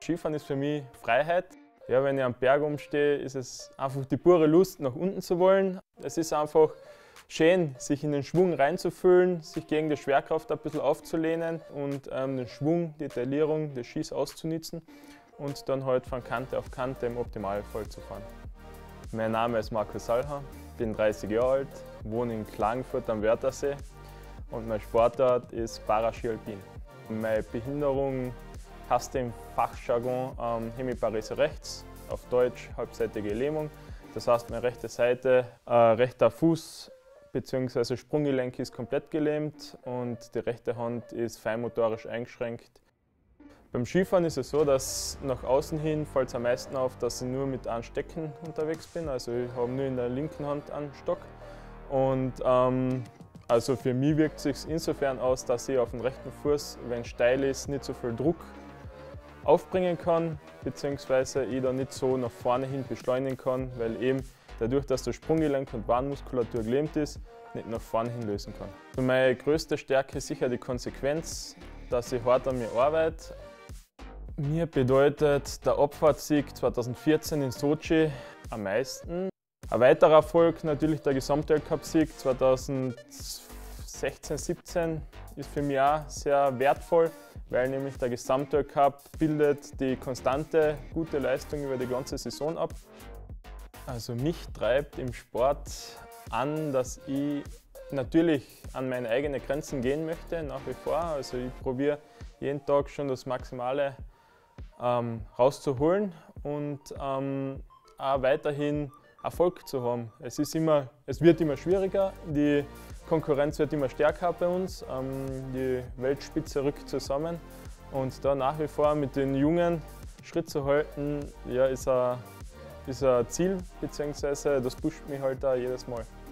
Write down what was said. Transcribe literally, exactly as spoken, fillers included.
Skifahren ist für mich Freiheit. Ja, wenn ich am Berg umstehe, ist es einfach die pure Lust, nach unten zu wollen. Es ist einfach schön, sich in den Schwung reinzufühlen, sich gegen die Schwerkraft ein bisschen aufzulehnen und ähm, den Schwung, die Taillierung des Skis auszunutzen und dann halt von Kante auf Kante im Optimalfall zu fahren. Mein Name ist Markus Salha, bin dreißig Jahre alt, wohne in Klagenfurt am Wörthersee und mein Sportart ist Paraski Alpin. Meine Behinderung heißt im Fachjargon ähm, Hemiparese rechts, auf Deutsch halbseitige Lähmung. Das heißt, meine rechte Seite, äh, rechter Fuß bzw. Sprunggelenk ist komplett gelähmt und die rechte Hand ist feinmotorisch eingeschränkt. Beim Skifahren ist es so, dass nach außen hin fällt es am meisten auf, dass ich nur mit einem Stecken unterwegs bin. Also ich habe nur in der linken Hand einen Stock. Und ähm, also für mich wirkt es sich insofern aus, dass ich auf dem rechten Fuß, wenn es steil ist, nicht so viel Druck aufbringen kann, beziehungsweise ich da nicht so nach vorne hin beschleunigen kann, weil eben dadurch, dass der Sprunggelenk und Bahnmuskulatur gelähmt ist, nicht nach vorne hin lösen kann. Also meine größte Stärke ist sicher die Konsequenz, dass ich hart an mir arbeite. Mir bedeutet der Abfahrtssieg zweitausendvierzehn in Sochi am meisten. Ein weiterer Erfolg natürlich der Gesamtweltcup-Sieg zweitausendsechzehn siebzehn ist für mich auch sehr wertvoll, weil nämlich der Gesamtweltcup bildet die konstante gute Leistung über die ganze Saison ab. Also mich treibt im Sport an, dass ich natürlich an meine eigenen Grenzen gehen möchte, nach wie vor. Also ich probiere jeden Tag schon das Maximale ähm, rauszuholen und ähm, auch weiterhin Erfolg zu haben. Es, ist immer, es wird immer schwieriger, die Konkurrenz wird immer stärker bei uns, ähm, die Weltspitze rückt zusammen und da nach wie vor mit den Jungen Schritt zu halten, ja, ist ein, ist ein Ziel, beziehungsweise das pusht mich halt auch jedes Mal.